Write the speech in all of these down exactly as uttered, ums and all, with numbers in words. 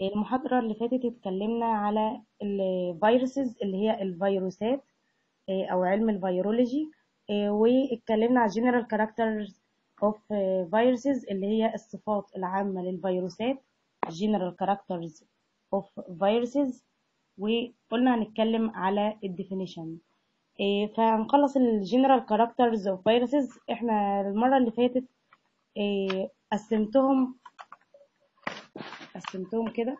المحاضرة اللي فاتت اتكلمنا على الفيروسز اللي هي الفيروسات آه، أو علم الفيرولوجي. آه، واتكلمنا على general characters of آه، viruses اللي هي الصفات العامة للفيروسات general characters of viruses. وقلنا هنتكلم على الديفينيشن. فهنخلص ال general characters of viruses. احنا المرة اللي فاتت آه، قسمتهم قسمتهم كده.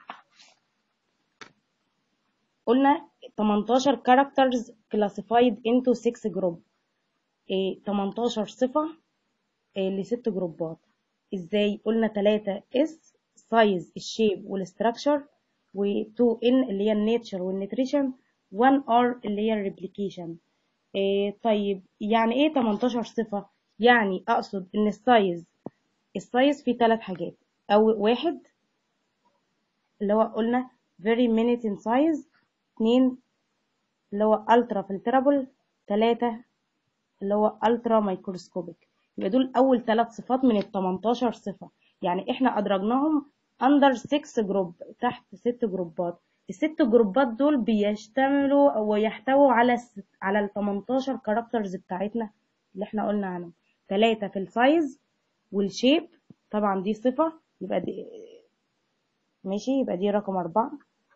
قلنا تمنتاشر characters classified into six group. إيه تمنتاشر صفة إيه لست جروبات. ازاي؟ قلنا تلاتة اس size الشيب والستراكشر، و اتنين ان اللي هي النيتشر والنيتريشن، واحد ار اللي هي الريبليكيشن. إيه طيب يعني ايه تمنتاشر صفة؟ يعني اقصد ان السايز السايز فيه ثلاث حاجات. او واحد اللي هو قلنا very minute in size، اتنين اللي هو ultra filterable، تلاتة اللي هو الترا مايكروسكوبيك. يبقى دول اول ثلاث صفات من ال تمنتاشر صفه. يعني احنا ادرجناهم اندر ستة جروب، تحت ست جروبات. الست جروبات دول بيشتملوا او يحتووا على الست على ال تمنتاشر كاركترز بتاعتنا اللي احنا قلنا عنهم. ثلاثه في السايز والشيب، طبعا دي صفه، يبقى دي ماشي، يبقى دي رقم أربعة.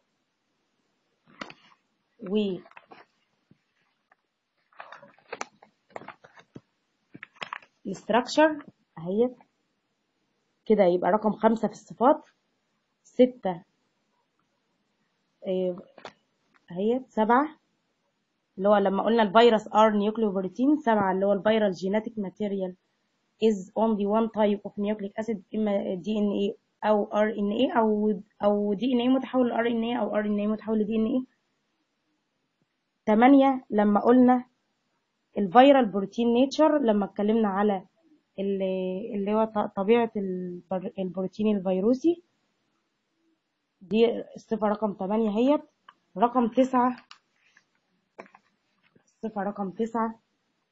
و الاستراكشر اهي كده، يبقى رقم خمسة في الصفات. ستة اهي، سبعة اللي هو لما قلنا الفيروس ار نيوكليوبروتين. سبعة اللي هو الفيرال جينيتيك ماتيريال is only one type of nucleic acid، اما دي ان ايه او ار ان ايه او او دي ان ايه متحول لار ان ايه او ار ان ايه متحول لدي ان ايه. تمانية لما قلنا الفيرال بروتين نيتشر، لما اتكلمنا على اللي, اللي هو طبيعة البروتين الفيروسي. دي الصفة رقم تمانية هي. رقم تسعة الصفة رقم تسعة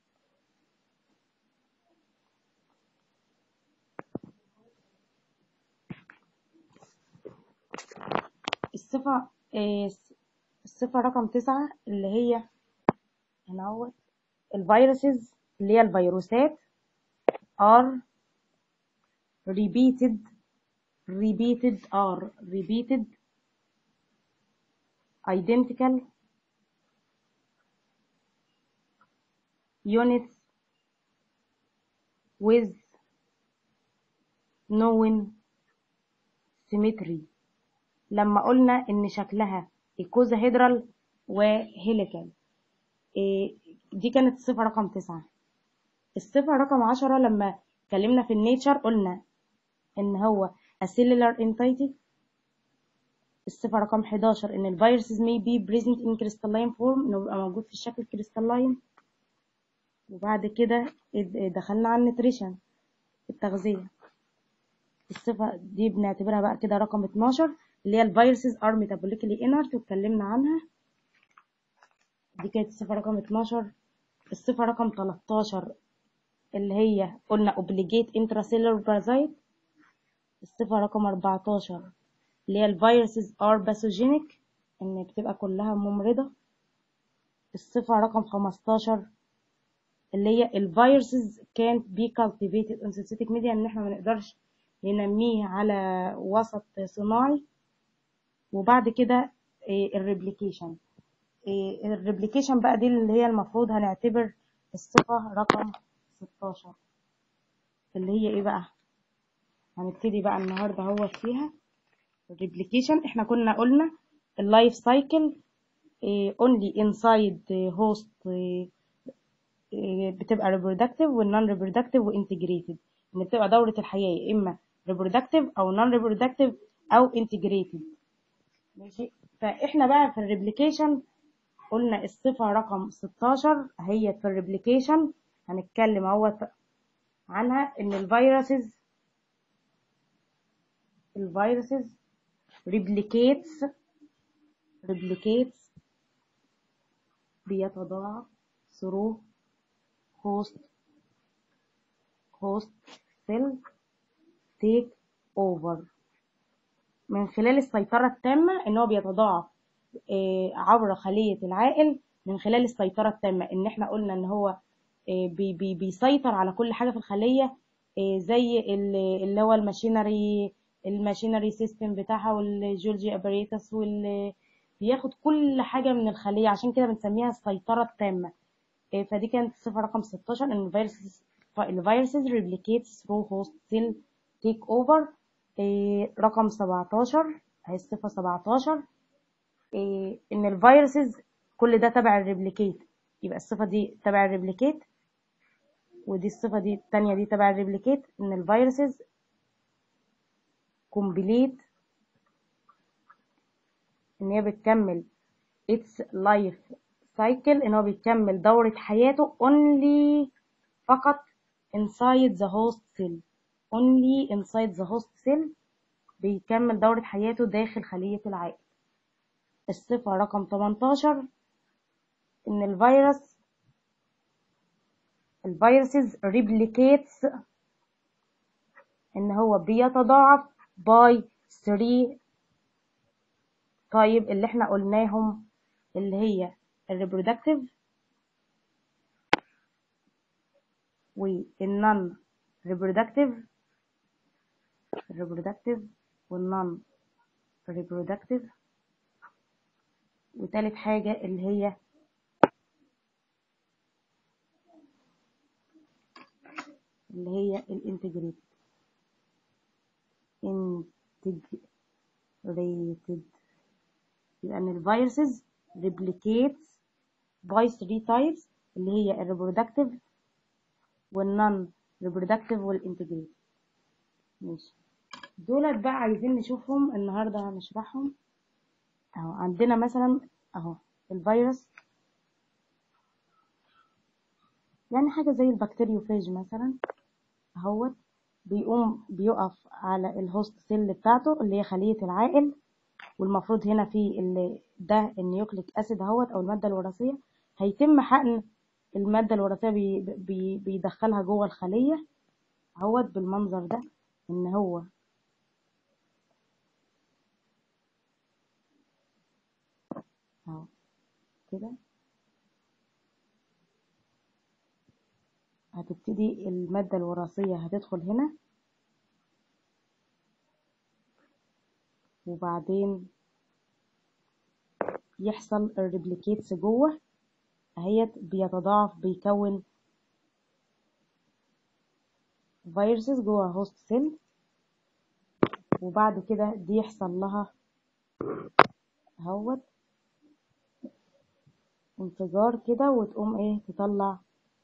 الصفة الصفة رقم تسعة اللي هي هنا هو الفيروسز اللي هي الفيروسات are repeated repeated are repeated identical units with known symmetry. لما قلنا ان شكلها ايكوزاهيدرال وهيليكال. إيه دي كانت الصفة رقم تسعة. الصفة رقم عشرة لما اتكلمنا في النيتشر قلنا ان هو cellular entity. الصفة رقم حداشر ان الفيروسز may be present in crystalline form، انه بيبقى موجود في الشكل كريستالين. وبعد كده دخلنا على النيتريشن، التغذية. الصفة دي بنعتبرها بقى كده رقم اتناشر اللي هي الفيروسز are metabolically inert، واتكلمنا عنها. دي كانت الصفة رقم اتناشر. الصفة رقم تلتاشر اللي هي قلنا obligate intracellular parasite. الصفة رقم اربعتاشر اللي هي الفيروسز are pathogenic، ان بتبقى كلها ممرضة. الصفة رقم خمستاشر اللي هي الفيروسز can't be cultivated on synthetic media، ان احنا ما نقدرش ننميه على وسط صناعي. وبعد كده الريبليكيشن. الريبليكيشن بقى دي اللي هي المفروض هنعتبر الصفة رقم ستاشر اللي هي ايه بقى. هنبتدي بقى النهارده هو فيها الريبليكيشن. احنا كنا قلنا اللايف سايكل only inside host بتبقى reproductive والنون reproductive وintegrated، ان بتبقى دورة الحياة يا اما reproductive او non reproductive او integrated. ماشي. فاحنا بقى في الريبليكيشن قلنا الصفة رقم ستاشر هي في الريبليكيشن هنتكلم اهوت عنها، ان الفيروسز الفيروسز replicates replicates بيتضاعف through host host cell take over. من خلال السيطرة التامة ان هو بيتضاعف آه، عبر خلية العائل من خلال السيطرة التامة، ان احنا قلنا ان هو آه، بي بي بيسيطر على كل حاجة في الخلية، آه، زي ال- اللي هو الماشينري الماشينري سيستم بتاعها والجولجي اباريتس وال بياخد كل حاجة من الخلية، عشان كده بنسميها السيطرة التامة. آه، فدي كانت الصفة رقم ستاشر، ان الفيروسز الفيروسز replicates through host cell take over. آه، رقم سبعتاشر هي الصفة سبعتاشر، آه، ان الفيروسز كل ده تبع الريبليكيت، يبقى الصفة دي تبع الريبليكيت، ودي الصفة دي التانية دي تبع الريبليكيت، ان الفيروسز كومبليت، ان هي بتكمل its life cycle، ان هو بيكمل دورة حياته only فقط inside the host cell only inside the host cell، بيكمل دورة حياته داخل خلية العائل. الصفة رقم تمنتاشر، ان الفيروس الفيروسز replicates، ان هو بيتضاعف by three طيب اللي احنا قلناهم، اللي هي الريبرودكتيف والنون ريبرودكتيف الريبرودكتيف والنون ريبرودكتيف، وتالت حاجة اللي هي اللي هي الانتجريتد integrated، يبقى ان الفيروسز replicates by three types، اللي هي الريبرودكتيف والنون ريبرودكتيف والانتجريتد. ماشي، دولت بقى عايزين نشوفهم النهارده هنشرحهم. اهو عندنا مثلا اهو الفيروس، يعني حاجه زي البكتيريوفاج مثلا، اهوت بيقوم بيقف على الهوست سيل بتاعته اللي هي خليه العائل، والمفروض هنا في اللي ده النيوكليك اسيد اهوت او الماده الوراثيه، هيتم حقن الماده الوراثيه بي بي بيدخلها جوه الخليه اهوت بالمنظر ده، ان هو اهو كده هتبتدي الماده الوراثيه هتدخل هنا، وبعدين يحصل الريبليكيتس جوه اهيت، بيتضاعف بيكون فيروسز جوه هوست سيل، وبعد كده دي يحصل لها اهوت انفجار كده، وتقوم ايه تطلع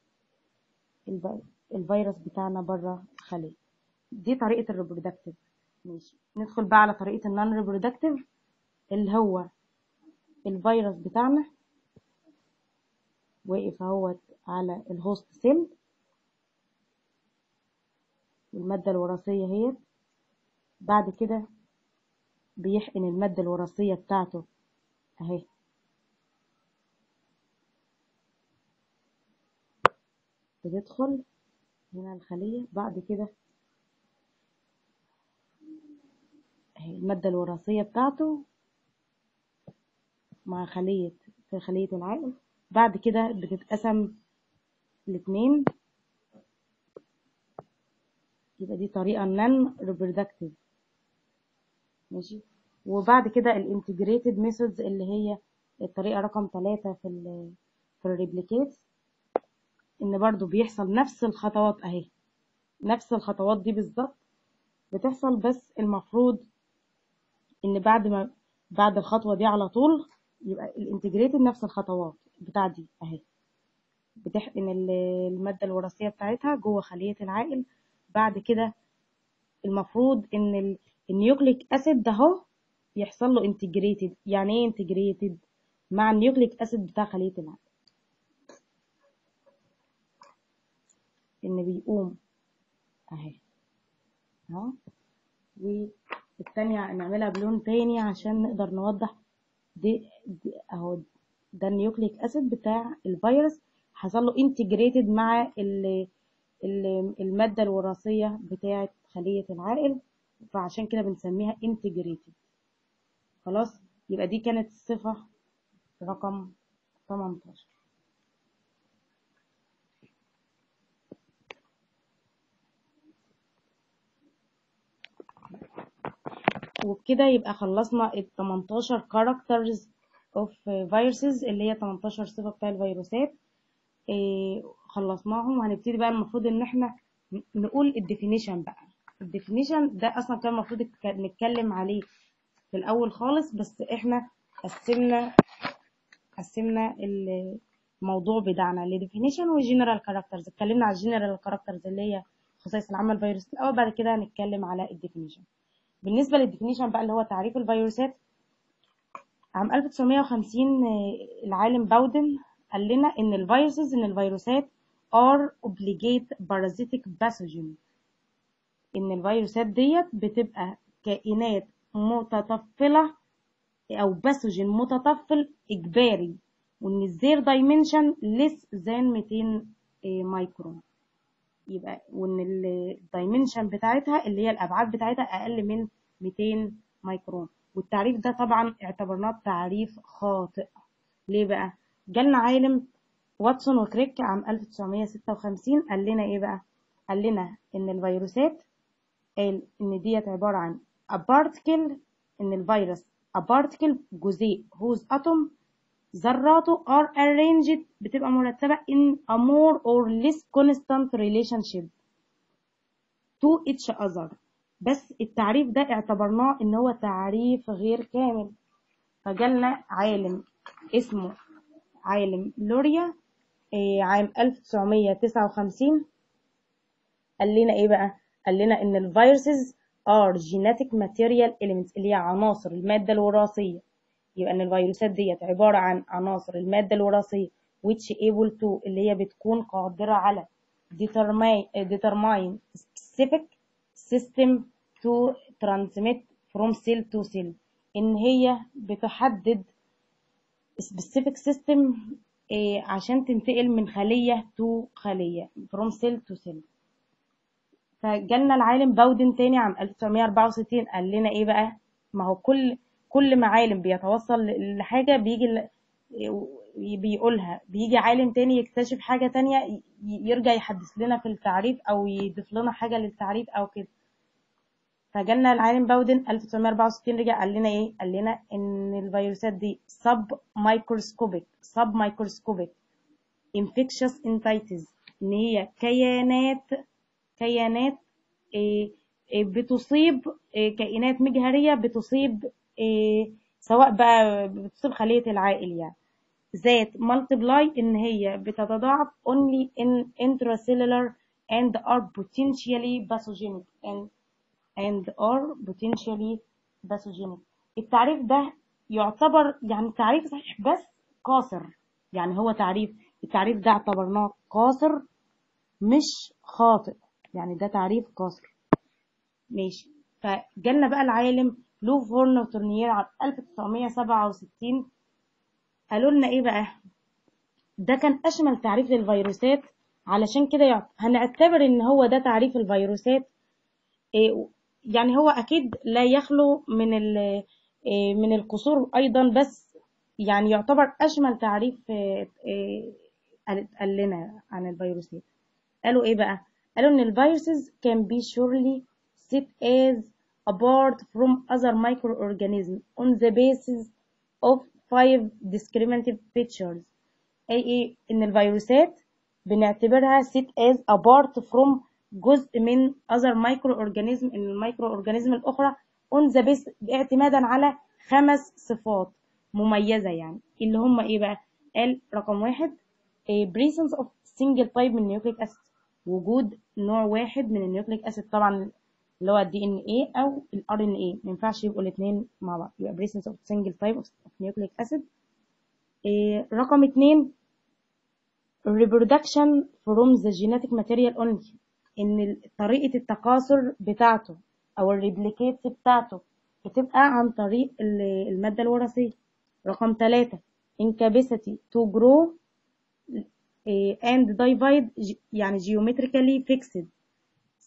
الفيروس بتاعنا بره الخلية. دي طريقة الريبرودكتيف. ماشي، ندخل بقى على طريقة النون ريبرودكتيف، اللي هو الفيروس بتاعنا واقف اهوت على الهوست سيل، المادة الوراثية هي، بعد كده بيحقن المادة الوراثية بتاعته اهي، بتدخل هنا الخلية، بعد كده اهي المادة الوراثية بتاعته مع خلية في خلية العائل، بعد كده بتتقسم الاتنين، يبقى دي طريقة نون ريبرودكتيف. ماشي، وبعد كده الانتجريتد ميثودز اللي هي الطريقة رقم ثلاثة في ال في الريبليكيتس، ان برضو بيحصل نفس الخطوات اهي، نفس الخطوات دي بالظبط بتحصل، بس المفروض ان بعد ما بعد الخطوة دي على طول يبقى الانتجريتد نفس الخطوات بتاع دي اهي، بتحقن المادة الوراثية بتاعتها جوه خلية العائل، بعد كده المفروض ان النيوكليك اسيد ده اهو يحصل له انتجريتد. يعني ايه انتجريتد؟ مع النيوكليك اسيد بتاع خلية العائل، ان بيقوم اهي اهو، والتانية نعملها بلون تاني عشان نقدر نوضح دي, دي اهو، ده النيوكليك اسيد بتاع الفيروس حصل له انتجريتد مع ال ال المادة الوراثية بتاعة خلية العائل، فعشان كده بنسميها integrated. خلاص، يبقى دي كانت الصفة رقم تمنتاشر. وبكده يبقى خلصنا ال تمنتاشر characters of viruses اللي هي تمنتاشر صفة بتاع الفيروسات. إيه خلصناهم، وهنبتدي بقى المفروض ان احنا نقول الديفينيشن بقى. الديفينيشن ده اصلا كان المفروض نتكلم عليه في الاول خالص، بس احنا قسمنا قسمنا الموضوع بتاعنا لديفينيشن وجنرال كاركترز. اتكلمنا على الجنرال كاركترز اللي هي خصائص العامة الفيروس الاول، بعد كده هنتكلم على الديفينيشن. بالنسبة للديفينيشن بقى اللي هو تعريف الفيروسات، عام ألف وتسعمية وخمسين العالم باودن قال لنا ان الفيروسز ان الفيروسات are obligate parasitic pathogen. ان الفيروسات ديت بتبقى كائنات متطفلة او باثوجين متطفل اجباري، وان الزير دايمنشن less than ميتين مايكرون. يبقى وان الدايمنشن بتاعتها اللي هي الابعاد بتاعتها اقل من ميتين مايكرون. والتعريف ده طبعا اعتبرناه تعريف خاطئ. ليه بقى؟ جالنا عالم واتسون وكريك عام ألف وتسعمية ستة وخمسين قال لنا ايه بقى؟ قال لنا ان الفيروسات، قال ان ديت عباره عن a particle، ان الفيروس a particle جزيء whose atom ذراته are arranged بتبقى مرتبه in a more or less constant relationship to each other. بس التعريف ده اعتبرناه ان هو تعريف غير كامل. فجالنا عالم اسمه عالم لوريا عام ألف وتسعمية تسعة وخمسين قال لنا ايه بقى؟ قال لنا ان الفيروسز are genetic material elements اللي هي عناصر المادة الوراثية. يبقى ان الفيروسات ديت عبارة عن عناصر المادة الوراثية which able to اللي هي بتكون قادرة على determine, determine specific system to transmit from cell to cell. ان هي بتحدد specific system إيه عشان تنتقل من خلية to خلية from cell to cell. فجالنا العالم باودن تاني عام ألف وتسعمية أربعة وستين قال لنا ايه بقى؟ ما هو كل كل ما عالم بيتوصل لحاجة بيجي بيقولها، بيجي عالم تاني يكتشف حاجة تانية يرجع يحدث لنا في التعريف او يضيف لنا حاجة للتعريف او كده. فجالنا العالم باودن ألف وتسعمية أربعة وستين رجع قال لنا ايه؟ قال لنا ان الفيروسات دي سب مايكروسكوبيك سب مايكروسكوبيك infectious entities، ان هي كيانات كيانات بتصيب كائنات مجهرية، بتصيب سواء بقى بتصيب خلية العائل يعني ذات multiply ان هي بتتضاعف only in intracellular and are potentially pathogenic and and are potentially pathogenic. التعريف ده يعتبر يعني تعريف صحيح بس قاصر. يعني هو تعريف التعريف ده اعتبرناه قاصر مش خاطئ، يعني ده تعريف قاصر. ماشي. فجالنا بقى العالم لوف هورن وتورنيير عام ألف وتسعمية سبعة وستين قالوا لنا ايه بقى؟ ده كان اشمل تعريف للفيروسات، علشان كده هنعتبر ان هو ده تعريف الفيروسات. إيه يعني هو اكيد لا يخلو من إيه من القصور ايضا، بس يعني يعتبر اشمل تعريف إيه إيه قال لنا عن الفيروسات. قالوا ايه بقى؟ قالوا ان الفيروسز can be surely set as apart from other microorganisms on the basis of five discriminative features. اي ايه؟ ان الفيروسات بنعتبرها set as apart from جزء من other microorganism، ان الميكروورجانيزم الاخرى on the basis باعتمادا على خمس صفات مميزة يعني، اللي هم ايه بقى؟ قال رقم واحد presence of single type من nucleic acid، وجود نوع واحد من النيوكليك اسيد طبعا اللي هو الدي ان ايه او الار ان ايه، ما ينفعش يبقوا الاثنين مع بعض، يبقى presence of single type of nucleic acid. إيه رقم اتنين reproduction from the genetic material only، ان طريقة التكاثر بتاعته او الريبليكيتس بتاعته بتبقى عن طريق المادة الوراثية. رقم ثلاثة incapacity to grow and divide يعني geometrically fixed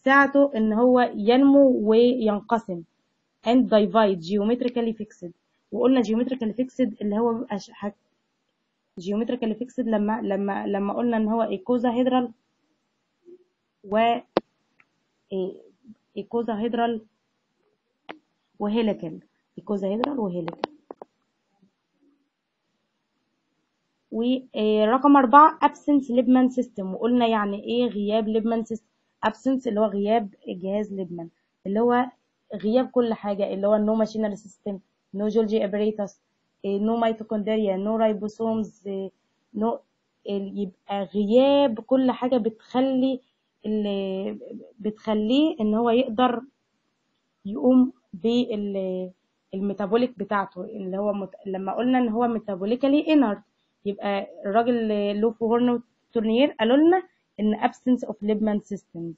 ساعته ان هو ينمو وينقسم and divide geometrically fixed. وقلنا geometrically fixed اللي هو بيبقى geometrically fixed لما لما لما قلنا ان هو ايكوزاهيدرال و ايكوزاهيدرال وهيليكال ايكوزاهيدرال وهيليكال. ورقم أربعة absence ليبمان سيستم. وقلنا يعني إيه غياب ليبمان سيستم. absence اللي هو غياب جهاز ليبمان، اللي هو غياب كل حاجة، اللي هو no machinery system, no Golgi apparatus, no mitochondria, no ribosomes, no. يبقى غياب كل حاجة بتخلي اللي بتخليه إن هو يقدر يقوم بالميتابوليك بتاعته، اللي هو مت... لما قلنا إن هو metabolically inert، يبقى الراجل لوفو هورن تورنير قالوا لنا ان absence of Liebman systems.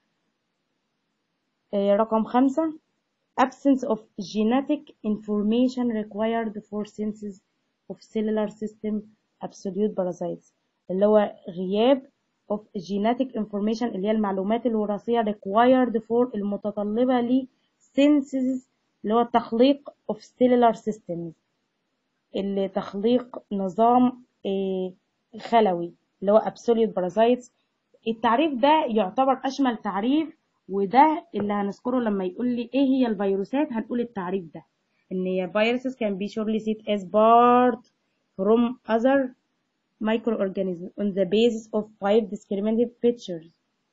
رقم خمسة absence of genetic information required for synthesis of cellular system absolute parasites، اللي هو غياب of genetic information اللي هي المعلومات الوراثية required for المتطلبة ل synthesis اللي هو تخليق of cellular systems، اللي تخليق نظام خلوي اللي هو absolute parasites. التعريف ده يعتبر أشمل تعريف، وده اللي هنذكره لما يقول لي إيه هي الفيروسات. هنقول التعريف ده إن هي viruses can be surely seen as part from other microorganisms on the basis of five discriminative features.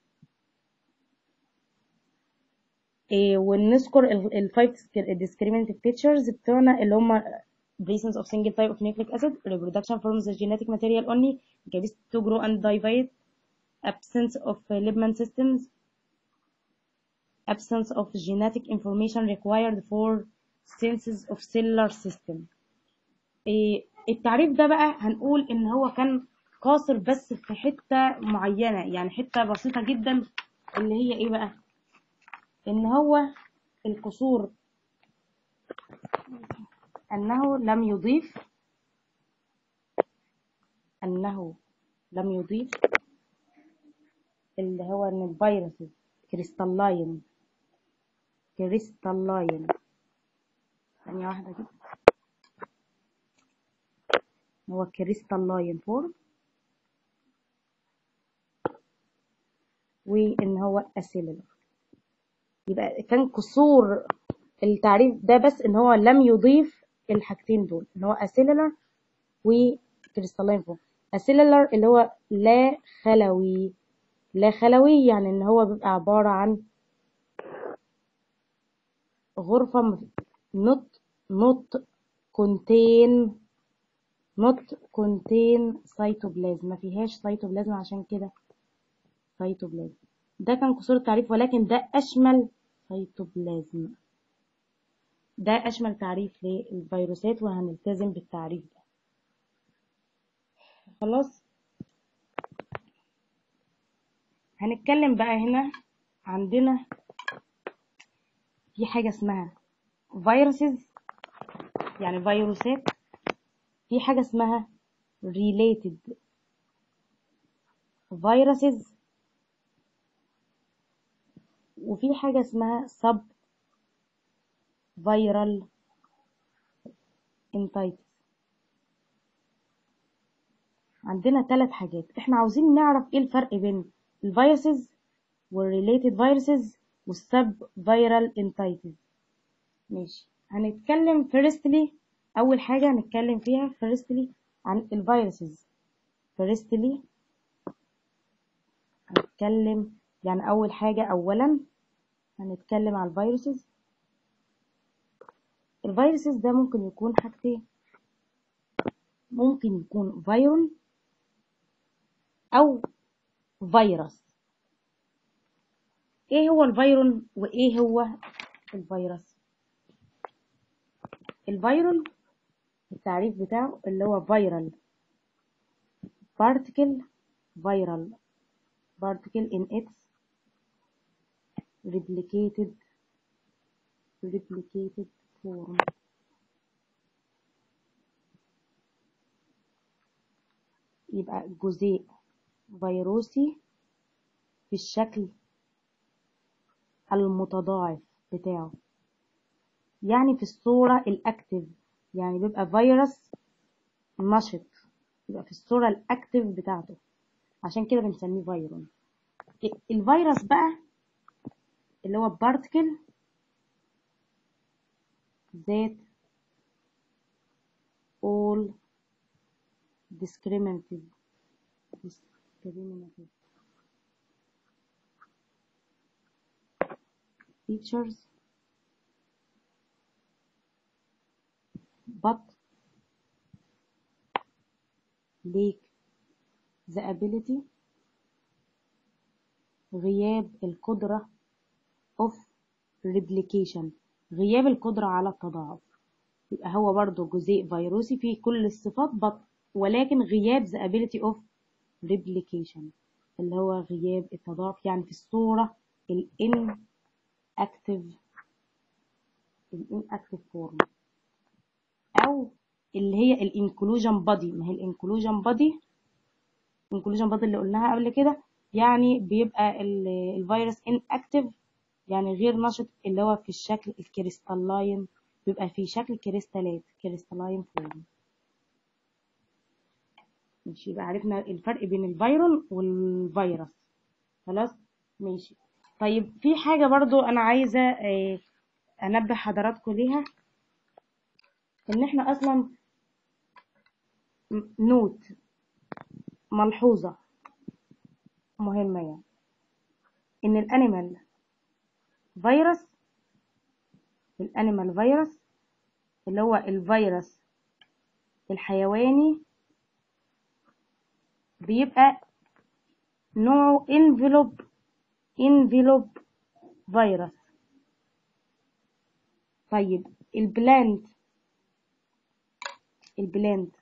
إيه ونذكر ال five discriminative features بتوعنا اللي هم presence of single type of nucleic acid, reproduction from the genetic material only, capacity to grow and divide, absence of Liebman systems, absence of genetic information required for synthesis of cellular system. إيه التعريف ده بقى هنقول ان هو كان قاصر بس في حتة معينة، يعني حتة بسيطة جدا، اللي هي ايه بقى؟ ان هو القصور أنه لم يضيف أنه لم يضيف اللي هو إن الفيروس كريستالين كريستالين ثانية واحدة كده، هو كريستالين فورم، وإن هو أسيلولر. يبقى كان قصور التعريف ده بس إن هو لم يضيف الحاجتين دول، إن هو أسيلولر وكريستالين فورم. أسيلولر اللي هو لا خلوي، لا خلوي يعني إن هو بيبقى عبارة عن غرفة not not contain not contain cytoplasm، ما فيهاش cytoplasm، عشان كده cytoplasm. ده كان قصور التعريف، ولكن ده أشمل cytoplasm، ده أشمل تعريف للفيروسات، وهنلتزم بالتعريف ده. خلاص، هنتكلم بقى هنا. عندنا في حاجة اسمها فيروسز، يعني فيروسات، في حاجة اسمها related viruses، وفي حاجة اسمها sub viral entities. عندنا ثلاث حاجات احنا عاوزين نعرف ايه الفرق بين الفيروسز والريليتد فيروسز والسب فيرال انتايتيز. ماشي، هنتكلم فيرستلي، اول حاجه هنتكلم فيها فيرستلي عن الفيروسز. فيرستلي هنتكلم يعني اول حاجه اولا هنتكلم عن الفيروسز. الفيروسز ده ممكن يكون حاجتين، ممكن يكون فيرون او فيروس. ايه هو الفيرون وايه هو الفيروس؟ الفيرون التعريف بتاعه اللي هو viral particle viral particle in its replicated replicated form. يبقى جزيء فيروسي في الشكل المتضاعف بتاعه، يعني في الصورة الأكتف، يعني بيبقى فيروس نشط، يبقى في الصورة الأكتف بتاعته، عشان كده بنسميه فيرون. الفيروس بقى اللي هو بارتكل ذات all discriminative discriminative features but lack the ability غياب القدرة of replication، غياب القدرة على التضاعف. يبقى هو برضو جزيء فيروسي فيه كل الصفات but ولكن غياب the ability of replication اللي هو غياب التضاعف، يعني في الصورة ال inactive ال inactive form، أو اللي هي ال inclusion body. ما هي ال inclusion body inclusion body اللي قلناها قبل كده، يعني بيبقى الفيروس inactive يعني غير نشط، اللي هو في الشكل الكريستالين، بيبقى في شكل كريستالات كريستالين فورم. ماشي، يبقى عرفنا الفرق بين الفيرون والفيروس. خلاص ماشي. طيب في حاجة برضو أنا عايزة أنبه حضراتكم ليها، إن إحنا أصلا نوت ملحوظة مهمة، يعني إن الأنيمال فيروس الأنيمال فيروس اللي هو الفيروس الحيواني بيبقى نوعه انفلوب انفلوب فيروس. طيب البلانت البلانت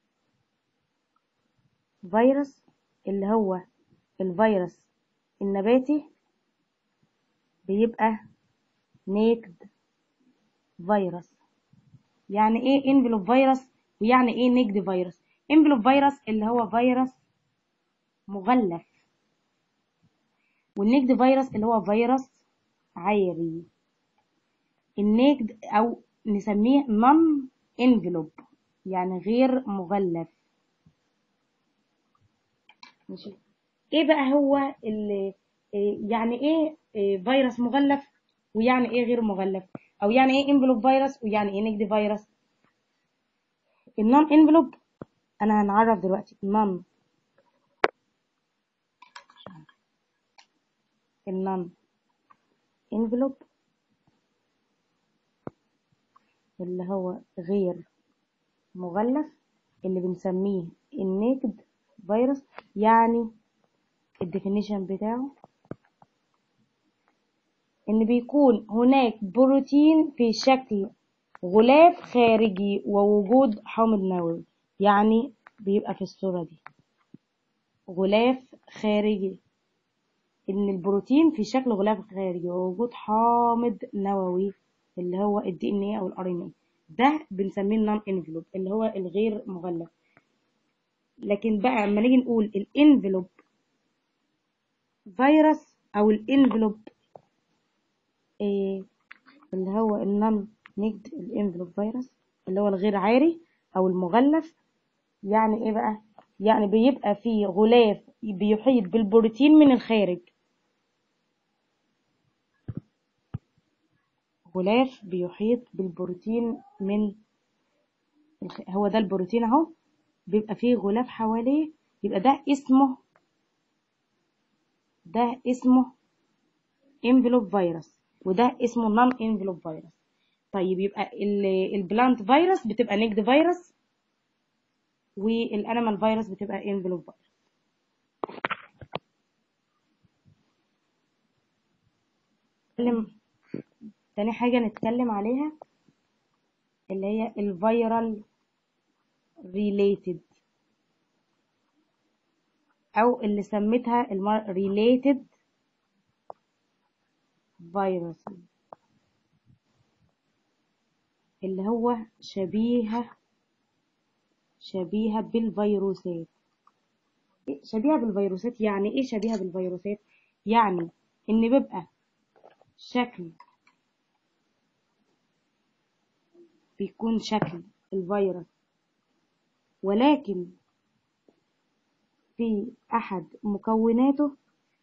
فيروس اللي هو الفيروس النباتي بيبقى نيكد فيروس. يعني ايه انفلوب فيروس ويعني ايه نيكد فيروس؟ انفلوب فيروس اللي هو فيروس مغلف، والنيكد فيروس اللي هو فيروس عيري. النيكد او نسميه نون انفلوب يعني غير مغلف. ماشي. ايه بقى هو اللي يعني ايه فيروس مغلف ويعني ايه غير مغلف، او يعني ايه انفلوب فيروس ويعني ايه نيكد فيروس؟ النون انفلوب انا هنعرف دلوقتي النون النون انفلوب اللي هو غير مغلف اللي بنسميه النيكد فيروس. يعني الديفينيشن بتاعه ان بيكون هناك بروتين في شكل غلاف خارجي ووجود حامض نووي، يعني بيبقى في الصورة دي غلاف خارجي، ان البروتين في شكل غلاف خارجي ووجود حامض نووي اللي هو الدي ان ايه او الار ان ايه، ده بنسميه النون انفلوب اللي هو الغير مغلف. لكن بقى لما نيجي نقول الانفلوب فيروس او الانفلوب إيه اللي هو النون نيكد الانفلوب فيروس اللي هو الغير عاري او المغلف، يعني ايه بقى؟ يعني بيبقى فيه غلاف بيحيط بالبروتين من الخارج، غلاف بيحيط بالبروتين من الخ... هو ده البروتين اهو، بيبقى فيه غلاف حواليه، يبقى ده اسمه ده اسمه انفلوب فيروس، وده اسمه نون انفلوب فيروس. طيب يبقى البلانت فيروس بتبقى نيكد فيروس، والانيمال فيروس بتبقى انفلوب فيروس. نتكلم تاني حاجة نتكلم عليها اللي هي الفيرال ريليتد، او اللي سميتها ريليتد فيروس اللي هو شبيهة شبيهة بالفيروسات. شبيهة بالفيروسات يعني ايه شبيهة بالفيروسات؟ يعني ان بيبقى شكل بيكون شكل الفيروس، ولكن في أحد مكوناته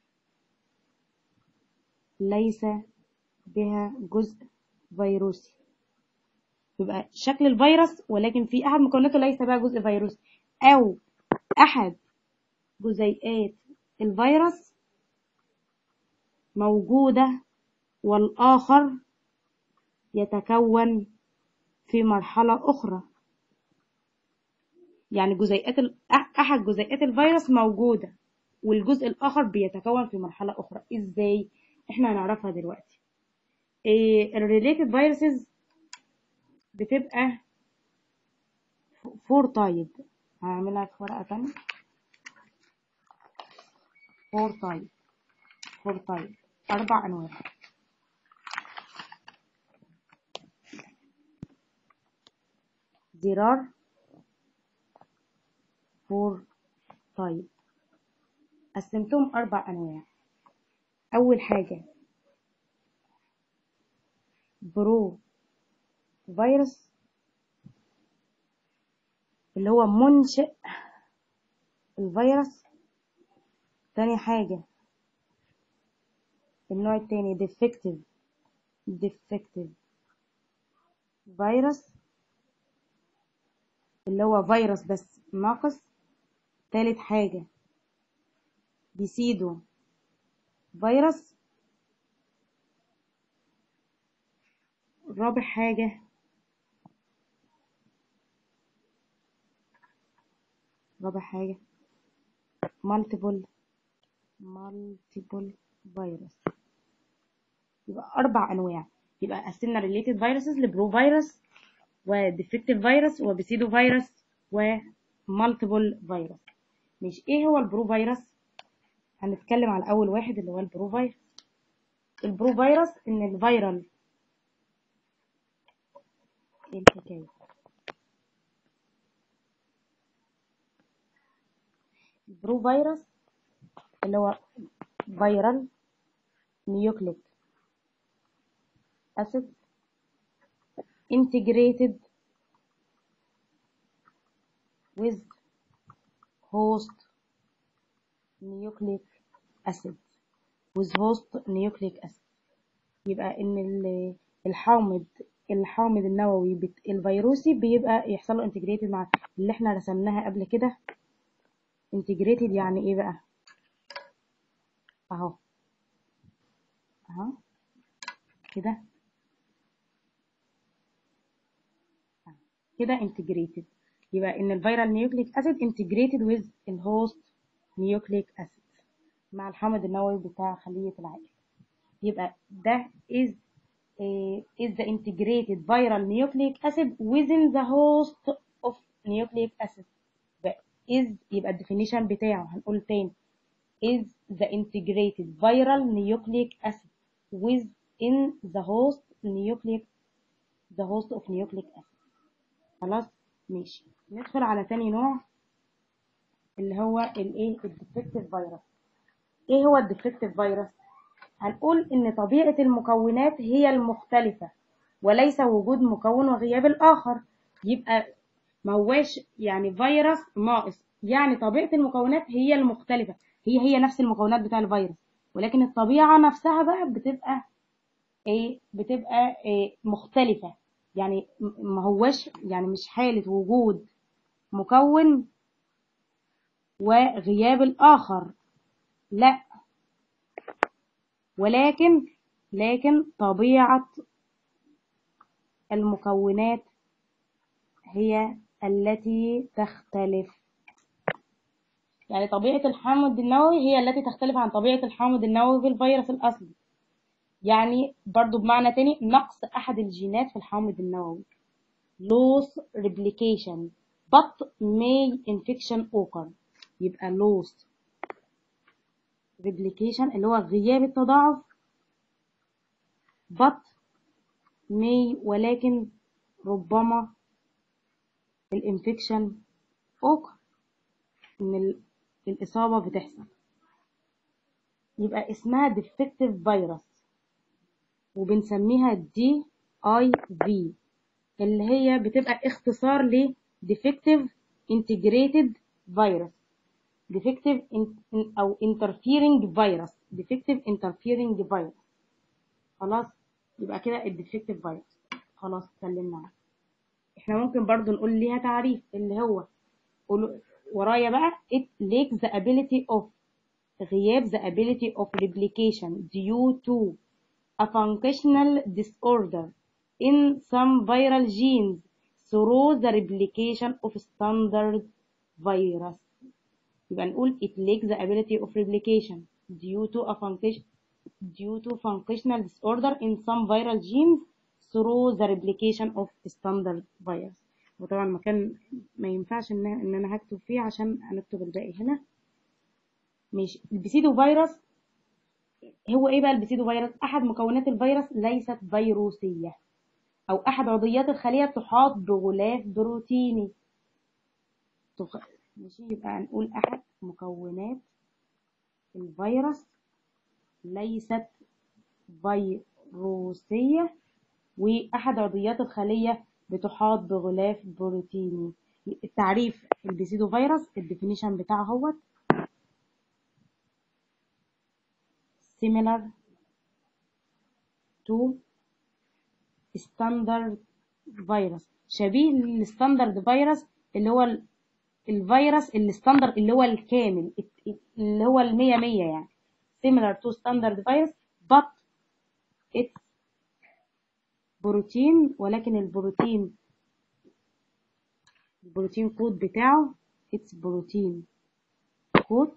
ليس بها جزء فيروسي. يبقى شكل الفيروس ولكن في أحد مكوناته ليس بها جزء فيروسي، أو أحد جزيئات الفيروس موجودة والآخر يتكون في مرحلة أخرى. يعني جزيئات ال... أحد جزيئات الفيروس موجودة والجزء الآخر بيتكون في مرحلة أخرى. إزاي؟ إحنا هنعرفها دلوقتي. إيه الريليتد فيروسز بتبقى فور تايب. هعملها في ورقة تانية. فور تايب فور تايب أربع أنواع. There are four type. قسمتهم أربع أنواع. أول حاجة برو فيروس اللي هو منشئ الفيروس. تاني حاجة النوع التاني defective defective فيروس اللي هو فيروس بس ناقص. تالت حاجة بيسيدو فيروس. رابع حاجة رابع حاجة multiple multiple فيروس. يبقى أربع أنواع. يبقى قسمنا related viruses لبرو فيروس وديفكتيف فيروس وبيسيدو فيروس ومالتيبل فيروس. مش ايه هو البرو فيروس؟ هنتكلم على اول واحد اللي هو البرو فيروس. البرو فيروس ان الفيرال ايه الحكايه البرو فيروس اللي هو فيرال نيوكليك اسيد integrated with host nucleic acid with host nucleic acid. يبقى ان الحامض الحامض النووي الفيروسي بيبقى يحصل له انتجريتد مع اللي احنا رسمناها قبل كده. انتجريتد يعني ايه بقى؟ اهو اهو كده كده انتجريتد. يبقى ان الفيرال نيوكليك اسيد انتجريتد ويز الهوست نيوكليك اسيد مع الحامض النووي بتاع خلية العائلة. يبقى ده is uh, is the integrated viral nucleic acid within the host of nucleic acid. is يبقى الديفينيشن بتاعه هنقول تاني is the integrated viral nucleic acid within the host nucleic the host of nucleic acid. خلاص ماشي. ندخل على تاني نوع اللي هو الايه الديفكتيف فيروس. ايه هو الديفكتيف فيروس؟ هنقول ان طبيعة المكونات هي المختلفة وليس وجود مكون وغياب الاخر. يبقى ما هواش يعني فيروس ناقص، يعني طبيعة المكونات هي المختلفة. هي هي نفس المكونات بتاع الفيروس ولكن الطبيعة نفسها بقى بتبقى ايه بتبقى إيه مختلفة. يعني ما هواش يعني مش حالة وجود مكون وغياب الآخر، لا، ولكن لكن طبيعة المكونات هي التي تختلف. يعني طبيعة الحامض النووي هي التي تختلف عن طبيعة الحامض النووي في الفيروس الأصلي. يعني برضو بمعنى تاني نقص أحد الجينات في الحامض النووي loss replication but may infection occur. يبقى loss replication اللي هو غياب التضاعف but may ولكن ربما الانفكشن occur ان الإصابة بتحصل. يبقى اسمها defective virus. وبنسميها دي اي في، اللي هي بتبقى اختصار ل defective integrated virus، defective او interfering virus، defective interfering virus. خلاص، يبقى كده الديفكتيف فيروس خلاص اتكلمنا عنه. احنا ممكن برضو نقول ليها تعريف اللي هو ورايا بقى it lacks the ability of غياب the ability of replication due to a functional disorder in some viral genes through the replication of standard virus. يبقى نقول it lacks the ability of replication due to a function due to functional disorder in some viral genes through the replication of standard virus. وطبعا مكان ما ينفعش ان ان انا هكتب فيه عشان هنكتب الباقي هنا. ماشي. البسيدو فيروس هو ايه بقى؟ البسيدو فيروس احد مكونات الفيروس ليست فيروسيه، او احد عضيات الخليه تحاط بغلاف بروتيني. تخ... ماشي، يبقى هنقول احد مكونات الفيروس ليست فيروسيه، واحد عضيات الخليه بتحاط بغلاف بروتيني. التعريف البسيدو فيروس الديفينيشن بتاعه هو similar to standard virus، شبيه للستاندرد فيروس اللي هو الفيروس الستاندرد اللي هو الكامل اللي هو المية مية يعني similar to standard virus but it's بروتين، ولكن البروتين البروتين كود بتاعه it's بروتين كود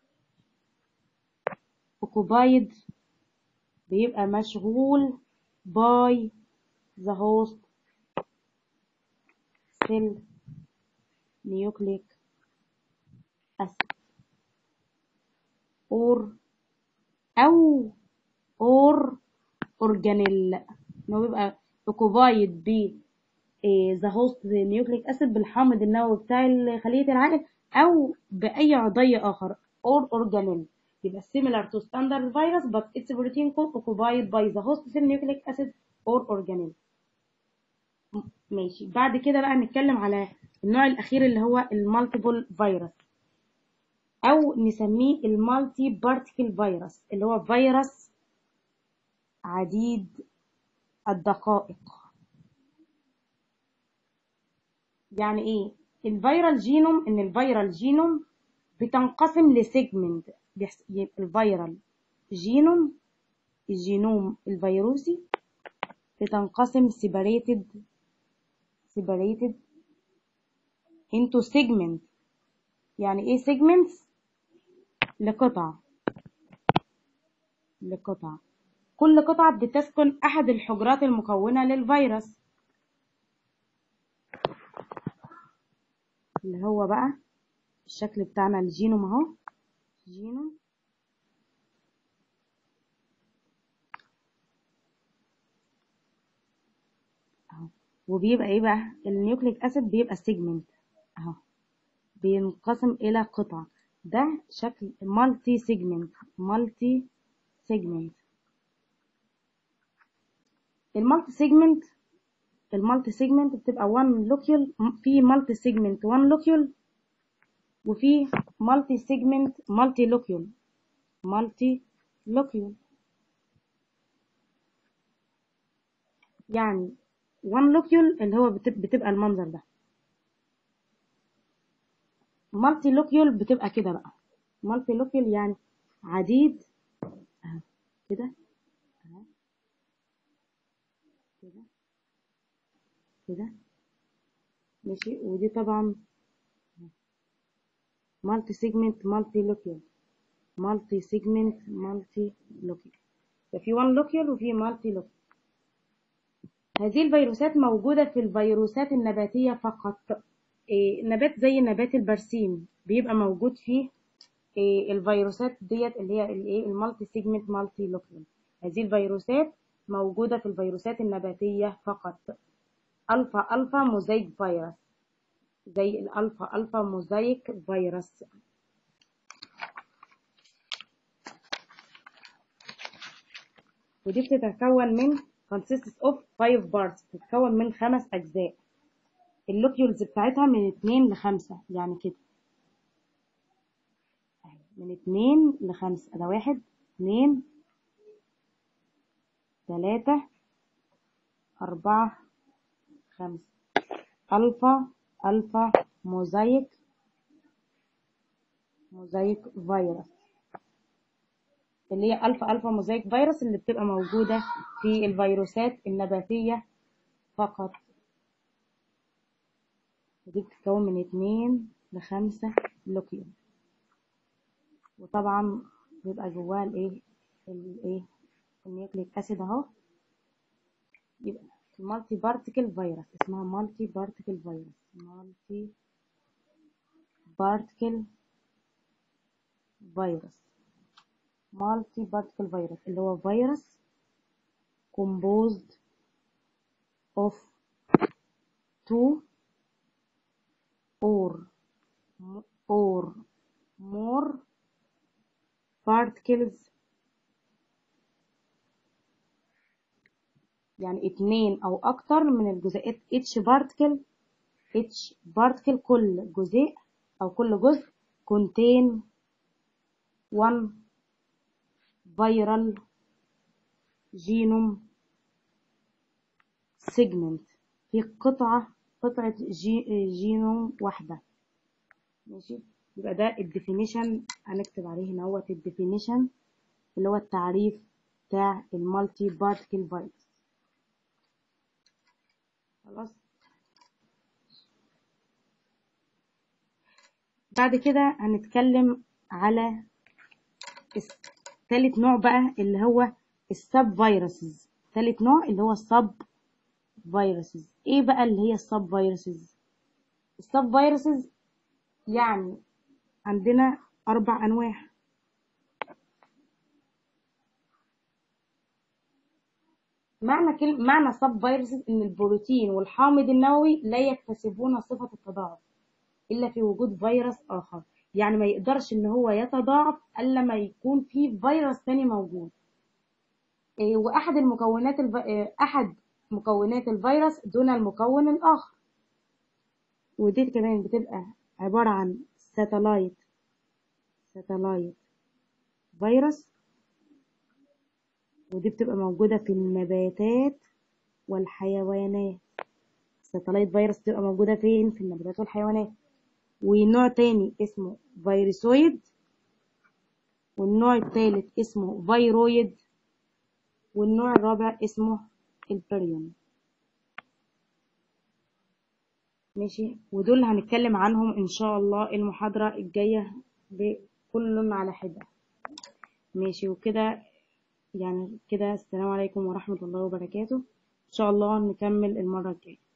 occupied بيبقى مشغول by the host cell nucleic acid or أو or organelle، إنه بيبقى occupied ب the host nucleic acid بالحامض النووي بتاع خلية العائل أو بأي عضي آخر or organelle. يبقى similar to standard virus but its protein code occupied by the host cell nucleic acid or organelle. ماشي. بعد كده بقى نتكلم على النوع الأخير اللي هو المالتيبل فيروس، أو نسميه المالتي بارتيكل فيروس، اللي هو فيروس عديد الدقائق. يعني إيه؟ الفيرال جينوم إن الفيرال جينوم بتنقسم لسيجمنت. الفيرال جينوم الجينوم الفيروسي بتنقسم separated separated into segment. يعني ايه segments؟ لقطع لقطع كل قطعة بتسكن أحد الحجرات المكونة للفيروس، اللي هو بقى الشكل بتاعنا الجينوم اهو، جينوم اهو. وبيبقى ايه بقى؟ النيوكليك اسيد بيبقى سيجمنت اهو، بينقسم الى قطع. ده شكل مالتي سيجمنت مالتي سيجمنت. المالتي سيجمنت المالتي سيجمنت بتبقى وان لوكيول، في مالتي سيجمنت وان لوكيول، وفي مالتي سيجمنت مالتي لوكيول مالتي لوكيول. يعني وان لوكيول اللي هو بتبقى المنظر ده، مالتي لوكيول بتبقى كده بقى. مالتي لوكيول يعني عديد اهو كده اهو كده كده ماشي. ودي طبعا مالتي سيجمنت مالتي لوكيول مالتي سيجمنت مالتي لوكيول. ففي وان لوكيول وفي مالتي لوكيول. هذه الفيروسات موجودة في الفيروسات النباتية فقط. إيه، نبات زي نبات البرسيم بيبقى موجود فيه إيه الفيروسات ديت اللي هي الايه المالتي سيجمنت مالتي لوكيول. هذه الفيروسات موجودة في الفيروسات النباتية فقط. ألفا ألفا موزايك فيروس زي الألفا ألفا موزايك فيروس. ودي بتتكون من consists of five parts، بتتكون من خمس أجزاء. اللوكيولز بتاعتها من اتنين لخمسة، يعني كده من اتنين لخمسة. ده واحد اتنين تلاتة أربعة خمسة. ألفا ألفا موزايك موزايك فيروس، اللي هي ألفا ألفا موزايك فيروس اللي بتبقى موجودة في الفيروسات النباتية فقط. ودي بتتكون من اتنين لخمسة لوكيول، وطبعا بيبقى جواها الايه الايه النيوكليك اسيد اهو. يبقى المالتي بارتيكل فيروس، اسمها مالتي بارتيكل فيروس، مالتي بارتيكل فيروس مالتي بارتيكل فيروس اللي هو فيروس composed of two or or more particles، يعني اتنين او اكتر من الجزيئات. each particle each particle كل جزيء او كل جزء contain one viral genome segment، في قطعة قطعة جي جينوم واحدة. ماشي، يبقى ده الديفينيشن، هنكتب عليه هنا هو الديفينيشن اللي هو التعريف بتاع المالتي بارتيكل فيروس. خلاص، بعد كده هنتكلم على ثالث نوع بقى اللي هو السب فيروسز. ثالث نوع اللي هو السب فيروسز. ايه بقى اللي هي السب فيروسز؟ السب فيروسز يعني عندنا اربع انواع. معنى كلمة معنى سب فيروسز ان البروتين والحامض النووي لا يكتسبون صفة التضاعف الا في وجود فيروس اخر، يعني ما يقدرش ان هو يتضاعف الا ما يكون في فيروس تاني موجود. إيه، واحد المكونات الف... إيه، احد مكونات الفيروس دون المكون الاخر. ودي كمان بتبقى عبارة عن ساتلايت ساتلايت فيروس، ودي بتبقى موجودة في النباتات والحيوانات. ساتلايت فيروس بتبقى موجودة فين؟ في النباتات والحيوانات. ونوع تاني اسمه فيروسويد، والنوع الثالث اسمه فيرويد، والنوع الرابع اسمه البريون. ماشي، ودول هنتكلم عنهم ان شاء الله المحاضرة الجاية بكل على حدة. ماشي، وكده يعني كده السلام عليكم ورحمة الله وبركاته. ان شاء الله نكمل المرة الجاية.